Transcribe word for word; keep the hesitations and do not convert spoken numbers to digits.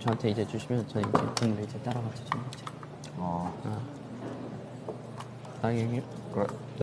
저한테 이제 주시면 저는 이제 국물 이제 따라가서 주는 거죠. 어. 아. 아, 형님. 그래.